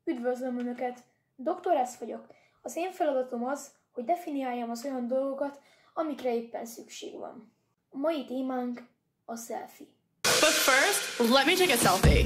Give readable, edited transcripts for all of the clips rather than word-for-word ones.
Üdvözlöm Önöket! Dr. S vagyok. Az én feladatom az, hogy definiáljam az olyan dolgokat, amikre éppen szükség van. A mai témánk a selfie. But first, let me take a selfie.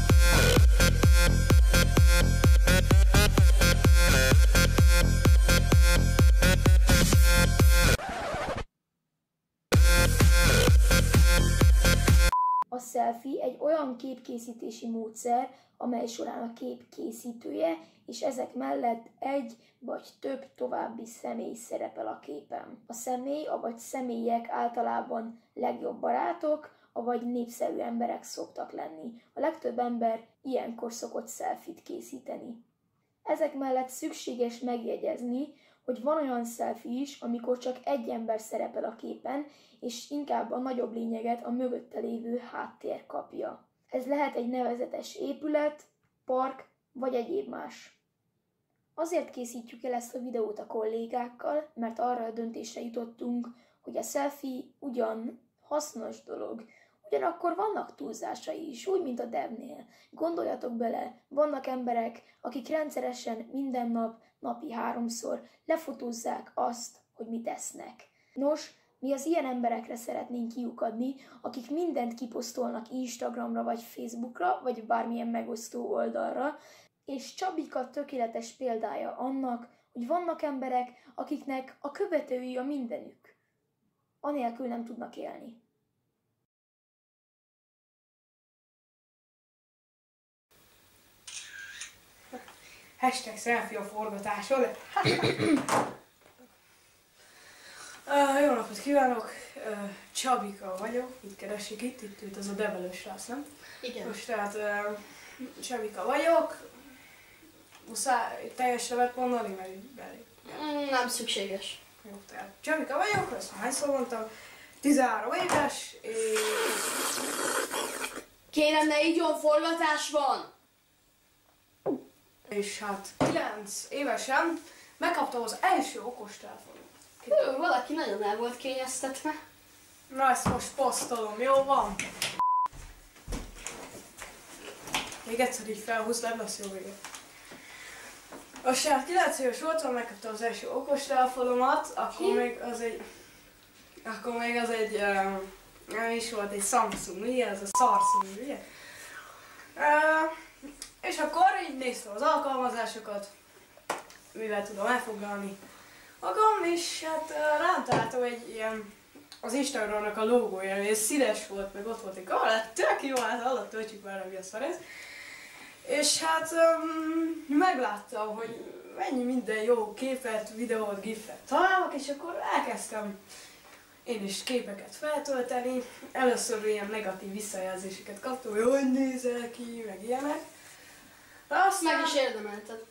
A selfie egy olyan képkészítési módszer, amely során a kép készítője és ezek mellett egy vagy több további személy szerepel a képen. A személy, avagy személyek általában legjobb barátok, avagy népszerű emberek szoktak lenni. A legtöbb ember ilyenkor szokott selfie-t készíteni. Ezek mellett szükséges megjegyezni, hogy van olyan selfie is, amikor csak egy ember szerepel a képen, és inkább a nagyobb lényeget a mögötte lévő háttér kapja. Ez lehet egy nevezetes épület, park vagy egyéb más. Azért készítjük el ezt a videót a kollégákkal, mert arra a döntésre jutottunk, hogy a selfie ugyan hasznos dolog, ugyanakkor vannak túlzásai is, úgy, mint a devnél. Gondoljatok bele, vannak emberek, akik rendszeresen minden nap, napi 3-szor lefotózzák azt, hogy mit esznek. Nos, mi az ilyen emberekre szeretnénk kiukadni, akik mindent kiposztolnak Instagramra, vagy Facebookra, vagy bármilyen megosztó oldalra, és Csabika tökéletes példája annak, hogy vannak emberek, akiknek a követői a mindenük. Anélkül nem tudnak élni. Hashtag selfie a forgatáson. Jó napot kívánok! Csabika vagyok, itt keresik itt az a develős srác, nem? Igen. Most tehát Csabika vagyok. Muszáj teljes nevet mondani, mert belé. Nem szükséges. Jó, tehát Csabika vagyok, ezt már hányszor mondtam. 13 éves, és... Kérem, ne igyon, forgatás van! És hát 9 évesen megkaptam az első okostelefonot. Valaki nagyon el volt kényeztetve. Na, ezt most posztolom, jó van? Még egyszer így felhúz, nem lesz jó vége. Most hát 9 éves voltam, megkaptam az első okostelefonomat, akkor még az egy, nem is volt egy Samsung, ugye? Ez a Samsung, ugye? És akkor így néztem az alkalmazásokat, mivel tudom elfoglalni magam, és hát rám találtam egy ilyen, az Instagramnak a logója, ez színes volt, meg ott volt egy kamera, tök jó, hát alatt töltjük már, mi a szar ez. És hát megláttam, hogy mennyi minden jó képet, videót, gifet találok, és akkor elkezdtem én is képeket feltölteni. Először ilyen negatív visszajelzéseket kaptam, hogy nézel ki, meg ilyenek. Aztán... Meg is érdemelted.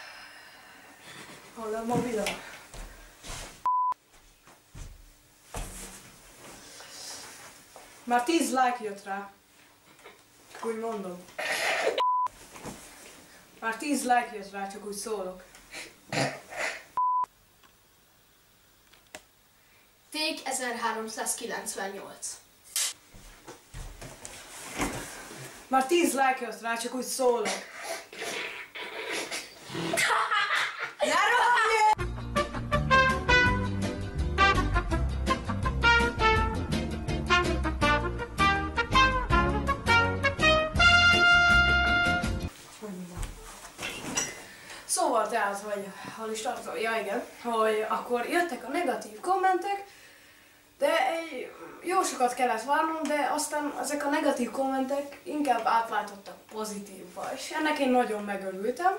Hol a mobilom? Már 10 like jött rá. Úgy mondom. Már 10 like jött rá, csak úgy szólok. Take 1398. Már 10 like jött rá, csak úgy szólok. Ne rohanjél! Szóval tehát, hogy hol is tartom, ja igen, hogy akkor jöttek a negatív kommentek, de jó sokat kellett várnom, de aztán ezek a negatív kommentek inkább átváltottak pozitívba, és ennek én nagyon megörültem.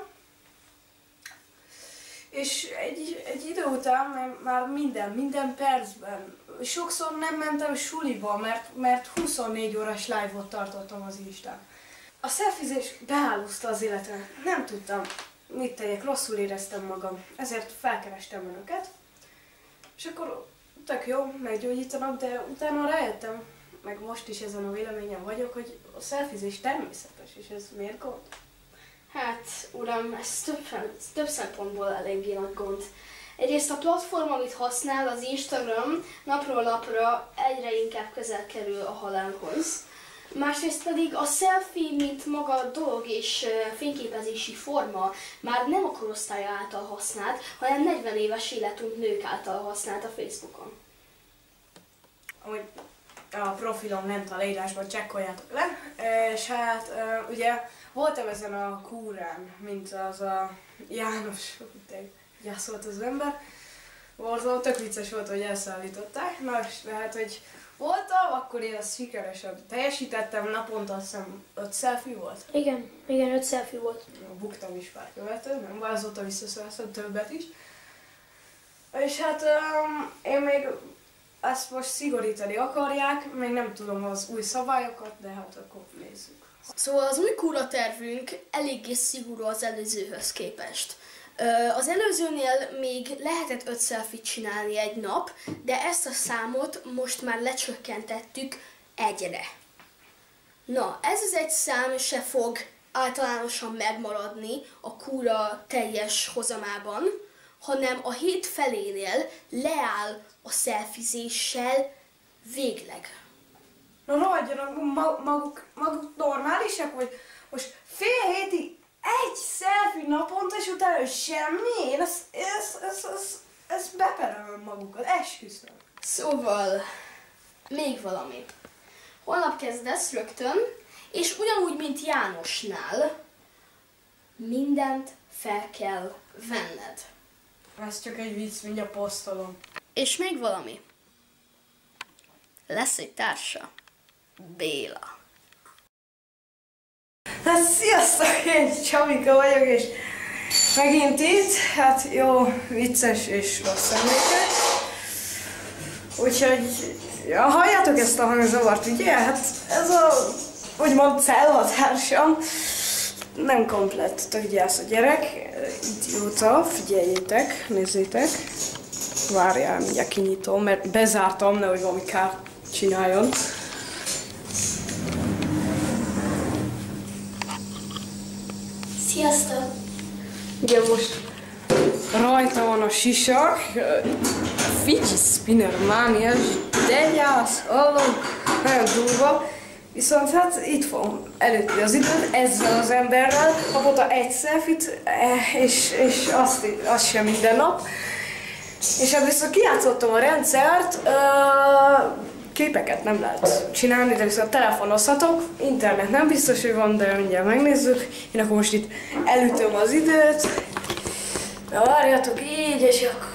És egy idő után már minden percben, sokszor nem mentem suliba, mert 24 órás live-ot tartottam az Instán. A selfiezés beállózta az életem, nem tudtam mit tegyek, rosszul éreztem magam, ezért felkerestem önöket. És akkor tök jó, meggyógyítanak, de utána rájöttem, meg most is ezen a véleményen vagyok, hogy a selfiezés természetes, és ez miért gond? Hát, uram, ez több szempontból eléggé nagy gond. Egyrészt a platform, amit használ, az Instagram napról napra egyre inkább közel kerül a halálhoz. Másrészt pedig a selfie, mint maga a dolog és fényképezési forma már nem a korosztály által használt, hanem 40 éves életünk nők által használt a Facebookon. Amúgy a profilom lent a leírásban, csekkoljátok le, és hát ugye voltam ezen a kúrán, mint az a János, gyászolt az ember, Borzalom, tök vicces volt, hogy elszállították, na és tehát, hogy voltam, akkor én azt sikeresen teljesítettem, naponta azt hiszem 5 selfie volt. Igen, 5 selfie volt. Buktam is pár követőt, nem baj, azóta visszaszereztem többet is. És hát én még ezt most szigorítani akarják, még nem tudom az új szabályokat, de hát akkor nézzük. Szóval az új kúratervünk eléggé szigorú az előzőhöz képest. Az előzőnél még lehetett 5 selfie-t csinálni egy nap, de ezt a számot most már lecsökkentettük 1-re. Na, ez az egy szám se fog általánosan megmaradni a kúra teljes hozamában, hanem a hét felénél leáll a szelfizéssel végleg. Na rohadjanak maguk normálisak, hogy most fél hétig egy selfie naponta, és utána semmi? Én ezt beperelem magukat, esküszöm. Szóval, még valami. Holnap kezdesz rögtön, és ugyanúgy, mint Jánosnál, mindent fel kell venned. Ez csak egy vicc, mindjárt posztolom. És még valami. Lesz egy társa. Béla. Hát sziasztok, én Csabika vagyok, és megint itt, hát jó, vicces és rossz emlékek. Úgyhogy, ja, halljátok ezt a hangzavart, ugye? Hát ez a, úgymond cellatársam, nem komplett, tök gyász a gyerek, idióta, figyeljétek, nézzétek. Várjál, mindjárt kinyitom, mert bezártam, nehogy valami kárt csináljon. Sziasztok! Ugye most rajta van a sisak, Fidget Spinner mániás, de gyász, hallom, nagyon durva. Viszont hát itt fogom előtti az időt ezzel az emberrel, naponta egy selfie-t, és azt sem minden nap. És hát viszont kijátszottam a rendszert, képeket nem lehet csinálni, de viszont telefonozhatok, internet nem biztos, hogy van, de mindjárt megnézzük. Én akkor most itt elütöm az időt, de várjatok így, és akkor...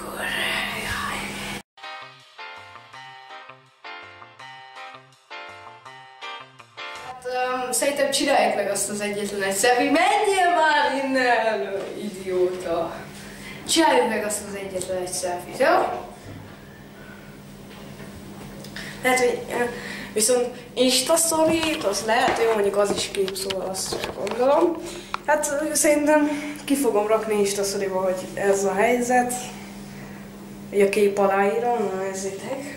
Hát szerintem csináljuk meg azt az egyetlen egy selfie. Menjél már innen, idióta! Csináljuk meg azt az egyetlen egy selfie-t, jó? Lehet, hogy viszont Insta story, az lehet, jó, mondjuk az is kép, szóval azt sem gondolom. Hát szerintem ki fogom rakni Insta storyba, hogy ez a helyzet. Hogy a kép aláírom, na nézzétek.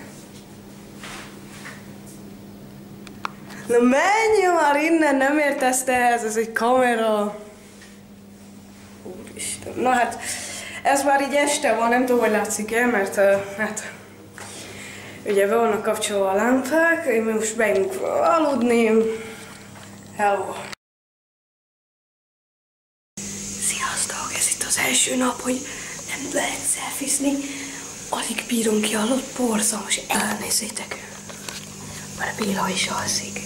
Na menjél már innen, nem értesz te ehhez, ez egy kamera. Úristen, na hát ez már így este van, nem tudom, hogy látszik-e, mert hát ugye be vannak kapcsolva a lámpák, én most megyünk aludni. Hello! Sziasztok! Ez itt az első nap, hogy nem lehet szelfizni. Alig bírom ki, hallott, borzalmas. Elnézzétek! Már Béla is alszik.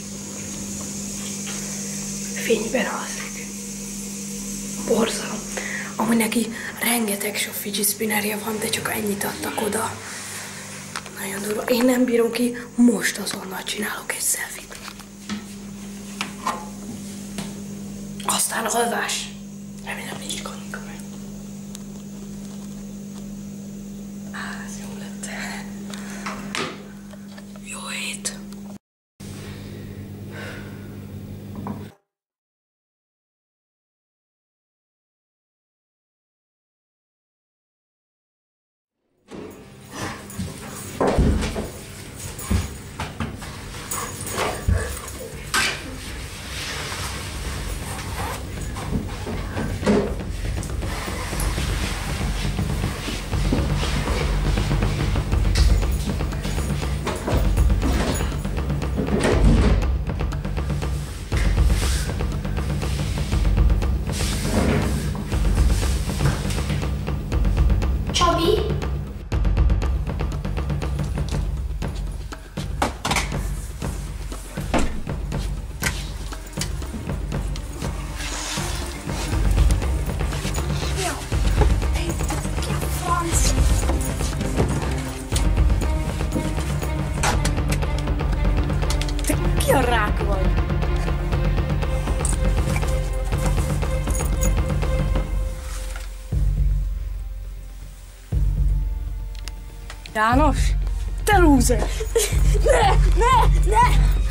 Fényben alszik. Borzalom. Amúgy neki rengeteg sok fidget spinnerje van, de csak ennyit adtak oda. Nagyon durva. Én nem bírom ki, most azonnal csinálok egy selfie-t. Aztán alvás. Remélem nincs kanika meg. Ez jó lett. Jó hét. János? Te lúzer! Ne!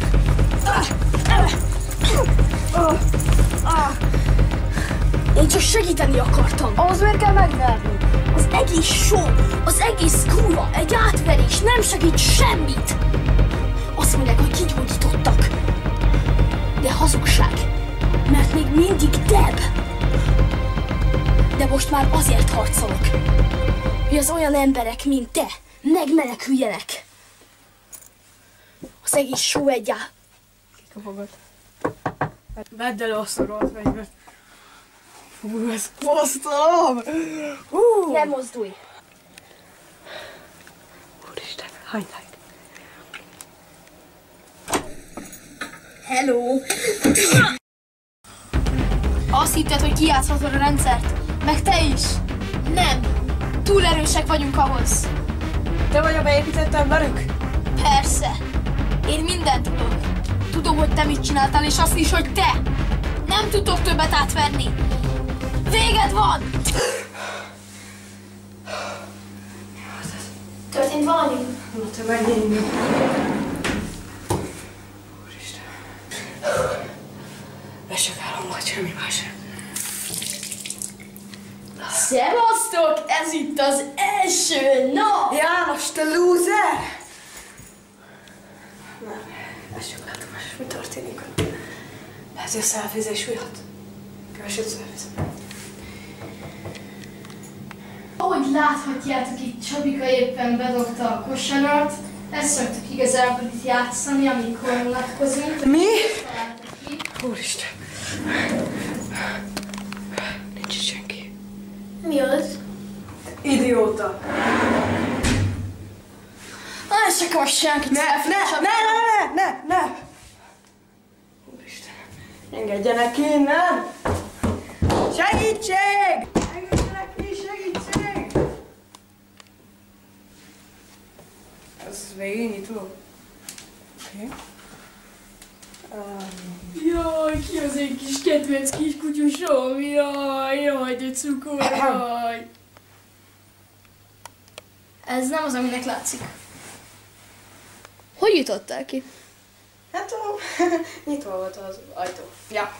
Én csak segíteni akartam. Ahhoz miért kell megverni? Az egész show, az egész kurva, egy átverés nem segít semmit. Azt mondják, hogy kigyógyítottak. De hazugság, mert még mindig Deb. De most már azért harcolok, hogy az olyan emberek, mint te, megmeneküljenek. Az egész show egy Kikapogod. Vedd elő azt a rohadt fegyvert. Hú, ez posztalom! Nem mozdulj! Úristen, hagyd! Hello! Azt hitted, hogy kijátszhatod a rendszert? Meg te is! Nem! Túl erősek vagyunk ahhoz! Te vagy a beépített emberük? Persze! Én mindent tudok! Tudom, hogy te mit csináltál, és azt is, hogy te! Nem tudtok többet átverni! Véged van! Történt valami? Na te megint. Úristen. Ez csak álom volt, semmi más. Szevasztok! Ez itt az első nap! János, te lúzer! Nem, ez csak látomás, mi történik. Lehet, hogy a szelfizés újhat. Keveset szelfizem. Ahogy láthatjátok, itt Csabika éppen bedobta a kosarat. Ezt szoktuk igazából itt játszani, amikor unatkozunk. Mi? Találtak ki. Úristen. Nincs itt senki. Mi az? Idióta. Ez csak most senkit Ne! Úristen. Engedjenek innen! Segítség! Engedjenek ki, segítség! Ez végignyitó. Oké. Jaj, ki az én kis kedvenc kis kutyusom? Jaj, de cukor, jaj. Ez nem az, aminek látszik. Hogy jutottál ki? Hát nyitva volt az ajtó. Ja.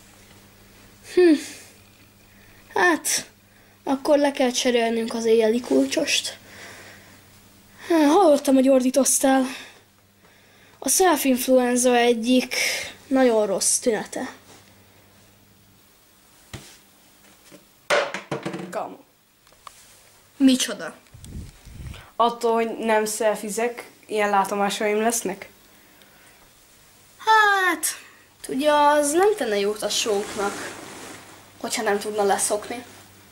Hát, akkor le kell cserélnünk az éjjeli kulcsost. Hallottam, hogy ordítoztál. A self-influenza egyik nagyon rossz tünete. Kamu. Micsoda? Attól, hogy nem szelfizek, ilyen látomásaim lesznek? Hát, tudja, az nem tenne jót a sóknak, hogyha nem tudna leszokni.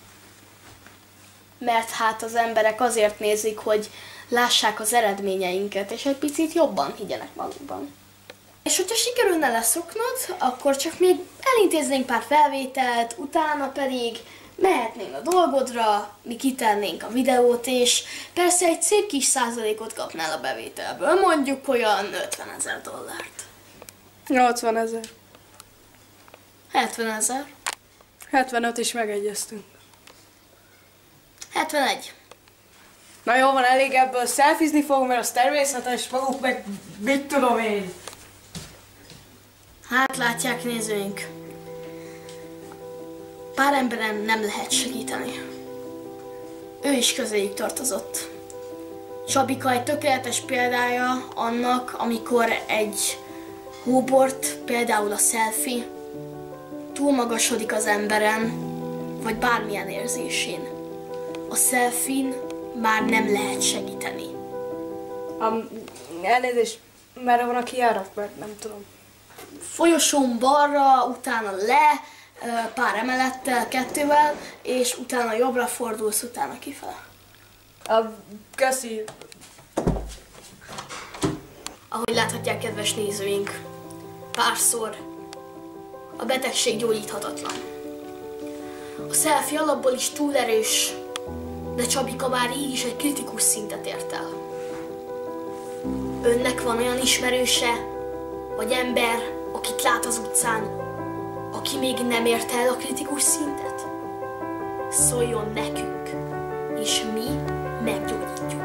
Mert hát az emberek azért nézik, hogy lássák az eredményeinket, és egy picit jobban higgyenek magukban. És hogyha sikerülne leszoknod, akkor csak még elintéznénk pár felvételt, utána pedig mehetnél a dolgodra, mi kitennénk a videót, és persze egy szép kis százalékot kapnál a bevételből, mondjuk olyan $50,000. 80 000. 70,000. 75 is megegyeztünk. 71. Na jó van, elég ebből szelfizni fogok, mert az természetes, maguk meg mit tudom én. Hát látják nézőink. Pár emberen nem lehet segíteni. Ő is közéjük tartozott. Csabika egy tökéletes példája annak, amikor egy hóbort, például a selfie, túlmagasodik az emberen, vagy bármilyen érzésén. A selfie-n már nem lehet segíteni. Elnézést, merre van a kijárat, mert nem tudom. Folyosón balra, utána le, pár emelettel, 2-vel, és utána jobbra fordulsz, utána kifele. Köszi. Ahogy láthatják, kedves nézőink, párszor a betegség gyógyíthatatlan. A selfie alapból is túl erős, de Csabika már így is egy kritikus szintet ért el. Önnek van olyan ismerőse, vagy ember, akit lát az utcán, aki még nem ért el a kritikus szintet? Szóljon nekünk, és mi meggyógyítjuk.